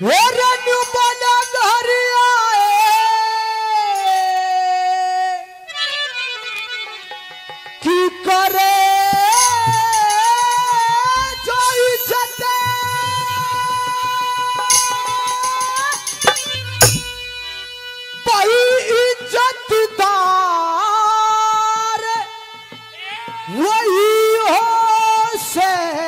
Renew बना घर आए की करे जो इज्जत भाई इज्जतदार वही हो से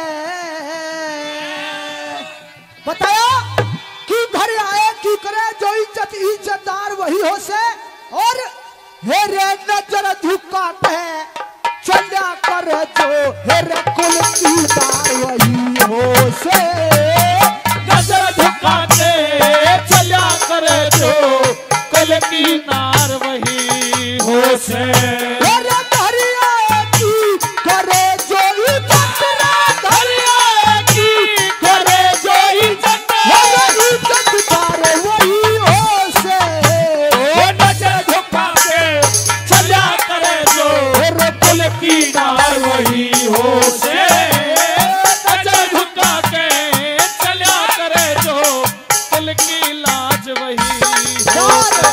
बताया कि घर आए की करे जो इज्जतदार वही हो से और हेरे नजर झुका के चला कर जो हेरे कुल की दार वही हो से नजर झुका के चला कर जो कुल की नार वही हो से हेरे दरिया की करे जो इज्जतदार दरिया की करे जो इज्जत हेरे इज्जतदार वही हो से ओ नजर झुका के चला करे जो हेरे कुल की नार वही हो से नजर झुका के चला करे जो कुल की लाज वही हो से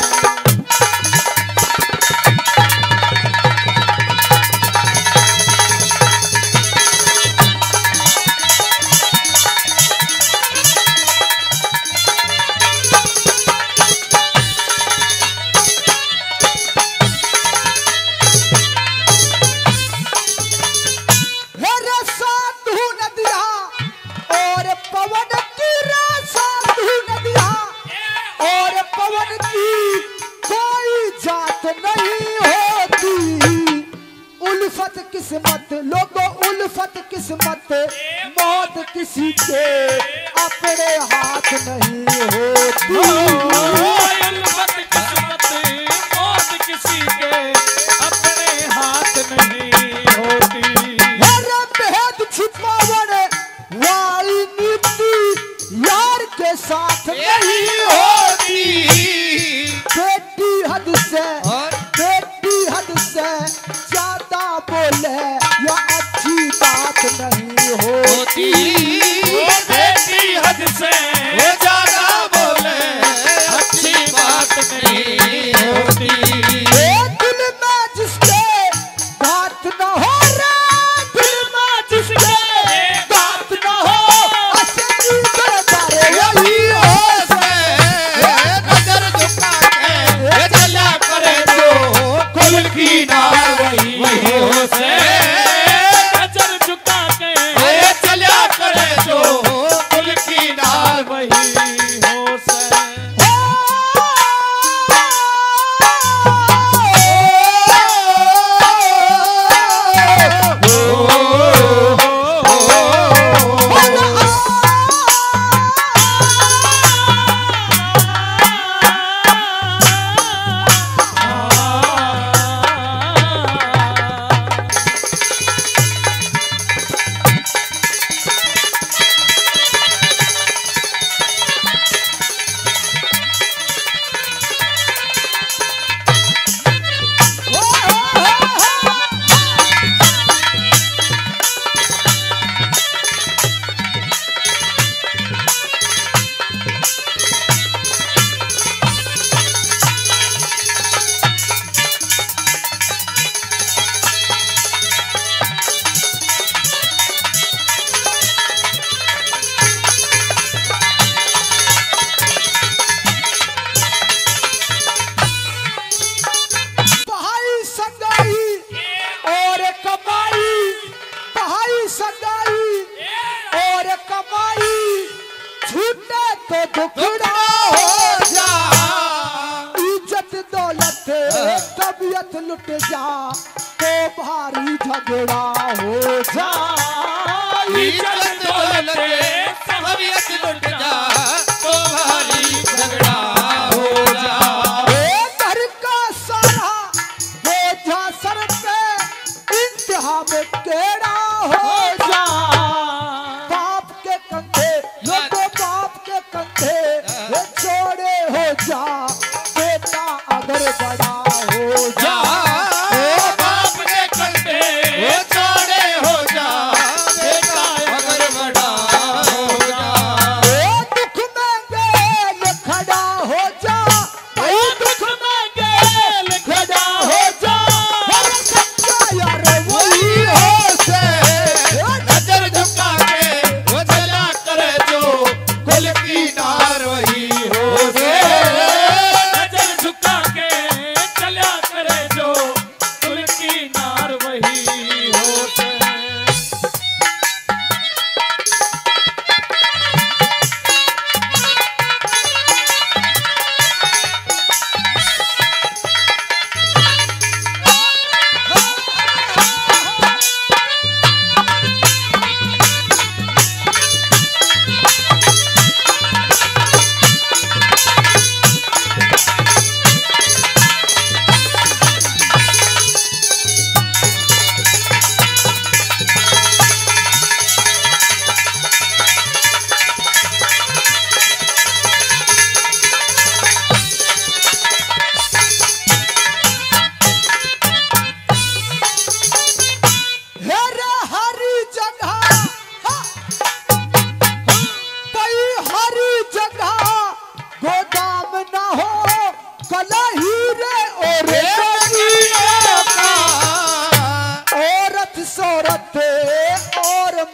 हेरे साधु नदिया और पवन की रे साधु नदिया और पवन की कोई जात नहीं होती उल्फत किस्मत लोगों उल्फत किस्मत मौत किसी के अपने हाथ नहीं होती उल्फत किस्मत मौत किसी के अपने हाथ नहीं होती हेरे भेद छिपावन वाली नीति यार के साथ नहीं होती बेटी हद से ज्यादा बोले या अच्छी बात नहीं होती बेटी हद से वो ज्यादा बोले अच्छी बात नहीं होती ए दिल में जिसके बात न हो रे दिल में जिसके बात न हो असली दरबारे वही हो से नजर झुका के चला करे जो कुल की नार वही हो से नजर झुका के चला करे जो कुल की नार वही हो से भाई संगाई और कमाई भाई संगाई और कमाई छूटे तो दुखड़ा हो जा इज्जत दौलत तबीयत लुट जा तो भारी झगड़ा हो जा इज्जत दौलत तबीयत लुट जा तो भारी झगड़ा हो जा ए घर का सारा बोझा सर पे इंतहा में केड़ा हो जा बाप के कंधे लोगों बाप के कंधे ये छोड़े हो जा बेटा अगर बड़ा हो जा बाप के कंधे वो छोड़े हो जा बेटा अगर बड़ा हो जा दुख में गए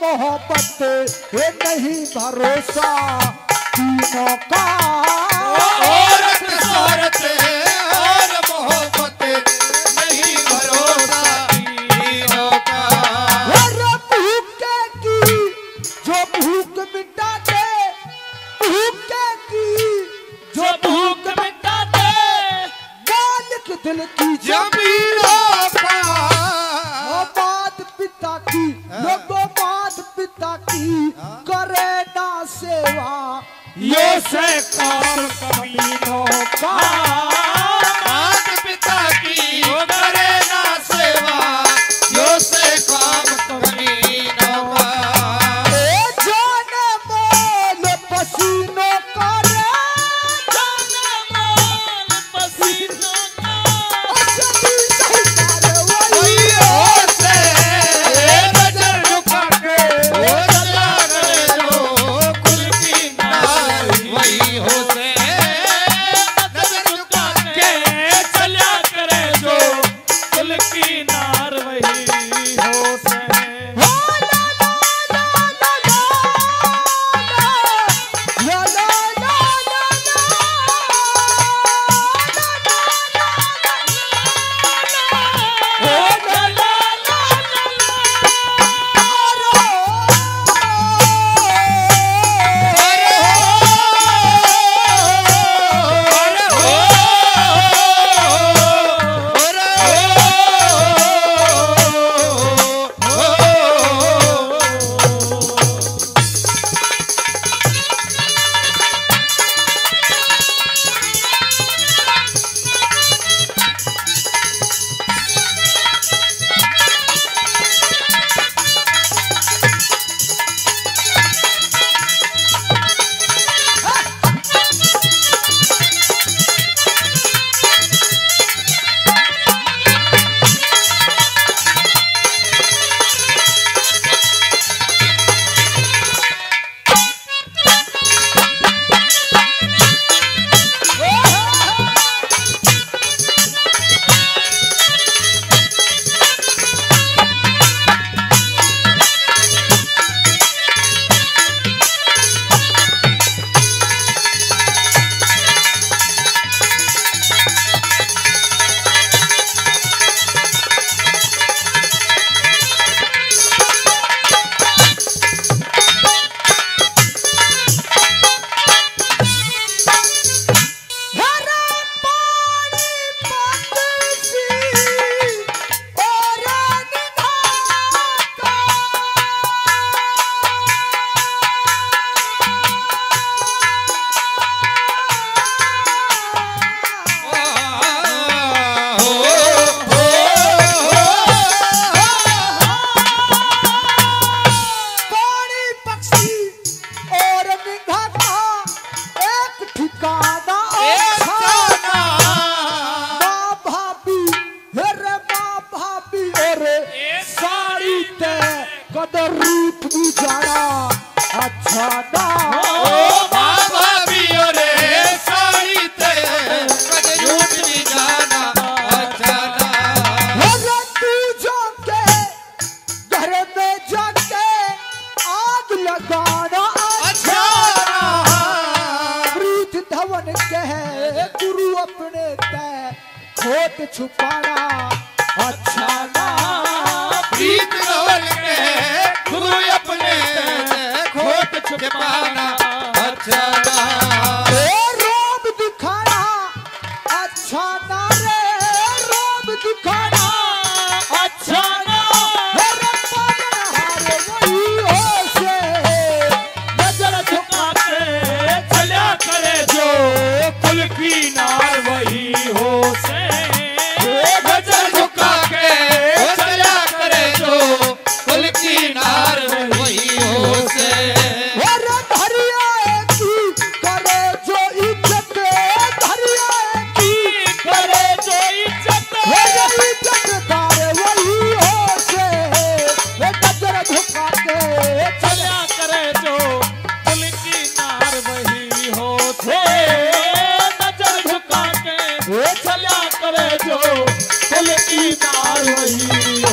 मोहब्बत ये नहीं भरोसा तीनों का। औरत शोहरत और मोहब्बत नहीं भरोसा तीनों का। भूखे की जो भूख मिटा दे, भूखे की जो भूख मिटा दे, मालिक दिल की जमीनों का। मात पिता की लोगों, मात पिता की करे ना सेवा ये से काम कमीनों का। मात पिता की करे ना सेवा यो से काम कमीनों का। जाने मोल पसीनों का रे, जाने मोल पसीनों का। वही से नजर झुका के वो चला करे जो कुल की नार वही हो से नजर झुका के चला करे जो कुल की नार वही हो से। कदर रूप भी जाना अच्छा ना ओ बाबा पियो रे साड़ी ते कदर रूप भी जाना अच्छा ना। तू जाके घर में जाके आग लगाना अच्छा ना। प्रीत धवन कह गुरु अपने तय खोट छुपाना अच्छा ना। प्रीत धवन के गुरु अपने खोट छुपाना अच्छा ना। रोब दिखाना अच्छा ना रे, रोब दिखाना अच्छा ना। मेरे पागल वही हो से नजर झुका के चला करे जो कुल की नार वही हो से। नजर झुका के चला करे जो कुल की नार वही हो से। धरिया की करे जो इज्जत, धरिया की करे जो इज्जत इज्जतदार वही हो से नजर झुका के चला करे जो कुल की नार वही हो से। नजर झुका के चला करे जो कुल की नार वही